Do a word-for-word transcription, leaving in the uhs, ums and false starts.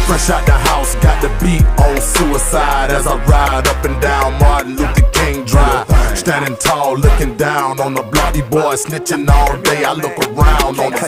Fresh out the house, got the beat on suicide as I ride up and down Martin Luther King Drive. Standing tall, looking down on the block. These boys snitching all day. I look around on the